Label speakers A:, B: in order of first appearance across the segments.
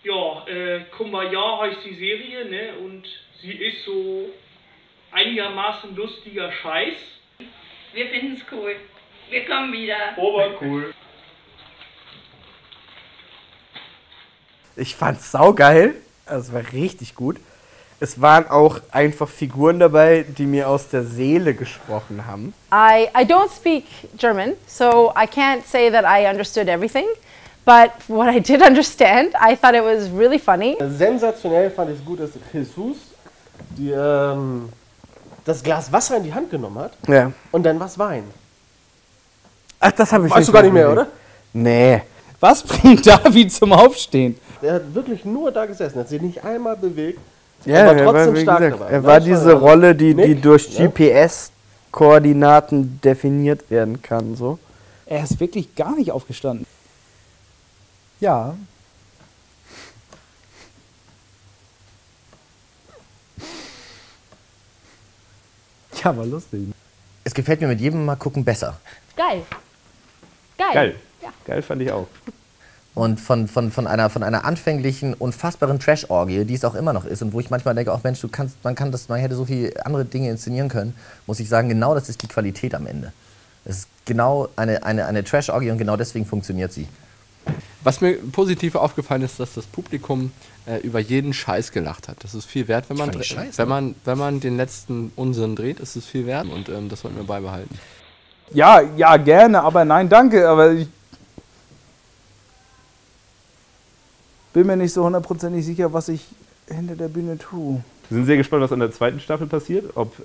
A: Ja, Kumbaya heißt die Serie, ne? Und sie ist so einigermaßen lustiger Scheiß.
B: Wir finden's cool. Wir kommen wieder.
A: Obercool.
C: Ich fand's saugeil. Also es war richtig gut. Es waren auch einfach Figuren dabei, die mir aus der Seele gesprochen haben.
D: I don't speak German, so I can't say that I understood everything. But what I did understand, I thought it was really funny.
E: Sensationell fand ich es gut, dass Jesus das Glas Wasser in die Hand genommen hat und dann was Wein.
C: Ach, das habe ich
E: Weißt du gar nicht mehr, oder?
C: Nee.
F: Was bringt David zum Aufstehen?
E: Der hat wirklich nur da gesessen, hat sich nicht einmal bewegt.
C: Ja,
E: aber trotzdem
C: wie
E: stark
C: gesagt,
E: dabei.
C: er war diese Rolle, die
E: Nick,
C: durch GPS-Koordinaten definiert werden kann. So.
F: Er ist wirklich gar nicht aufgestanden.
G: Ja. Ja, war lustig.
H: Es gefällt mir mit jedem Mal gucken besser.
D: Geil.
I: Geil.
D: Ja.
I: Geil fand ich auch.
H: Und von einer anfänglichen, unfassbaren Trash-Orgie, die es auch immer noch ist und wo ich manchmal denke, auch Mensch, man hätte so viele andere Dinge inszenieren können, muss ich sagen, genau das ist die Qualität am Ende. Es ist genau eine Trash-Orgie und genau deswegen funktioniert sie.
J: Was mir positiv aufgefallen ist, dass das Publikum über jeden Scheiß gelacht hat. Das ist viel wert, wenn man den letzten Unsinn dreht, ist es viel wert und das sollten wir beibehalten.
F: Ja, gerne, aber nein, danke, aber ich bin mir nicht so hundertprozentig sicher, was ich hinter der Bühne tue.
I: Wir sind sehr gespannt, was an der zweiten Staffel passiert. Ob,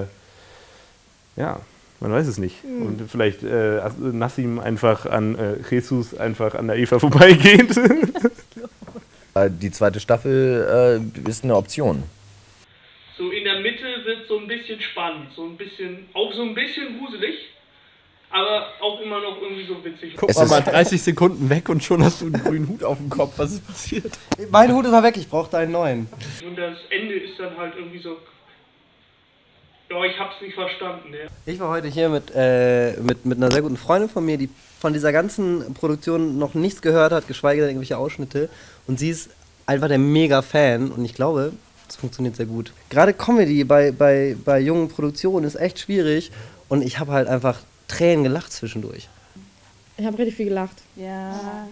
I: man weiß es nicht. Und vielleicht Nassim einfach an Jesus einfach an der Eva vorbeigeht.
H: Die zweite Staffel ist eine Option.
A: So in der Mitte wird so ein bisschen spannend, so ein bisschen gruselig, aber auch immer noch irgendwie so witzig.
J: Guck mal 30 Sekunden weg und schon hast du einen grünen Hut auf dem Kopf. Was ist passiert?
E: Mein Hut ist mal weg, ich brauchte einen neuen.
A: Und das Ende ist dann halt irgendwie so... Ja, ich hab's nicht verstanden, ja.
E: Ich war heute hier mit einer sehr guten Freundin von mir, die von dieser ganzen Produktion noch nichts gehört hat, geschweige denn irgendwelche Ausschnitte. Und sie ist einfach der Mega-Fan und ich glaube, es funktioniert sehr gut. Gerade Comedy bei jungen Produktionen ist echt schwierig und ich habe halt einfach Tränen gelacht zwischendurch.
K: Ich habe richtig viel gelacht.
D: Ja.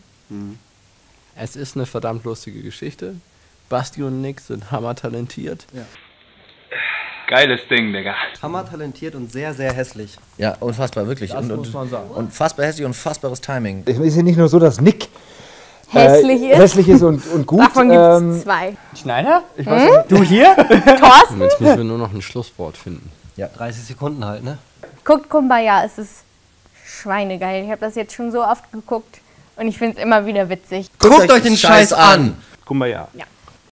J: Es ist eine verdammt lustige Geschichte. Basti und Nick sind hammertalentiert.
E: Ja.
L: Geiles Ding, Digga.
E: Hammertalentiert und sehr, sehr hässlich.
H: Ja, unfassbar, wirklich.
F: Das muss man sagen.
H: Unfassbar hässlich und unfassbares Timing.
G: Es ist ja nicht nur so, dass Nick
D: Hässlich ist
G: und gut.
D: Davon gibt's zwei.
C: Schneider? Ich weiß nicht. Du hier?
D: Thorsten?
J: Jetzt müssen wir nur noch ein Schlusswort finden.
E: Ja, 30 Sekunden halt, ne?
D: Guckt Kumbaya, es ist schweinegeil. Ich habe das jetzt schon so oft geguckt und ich finde es immer wieder witzig.
H: Guckt euch den Scheiß an!
I: Kumbaya.
D: Ja.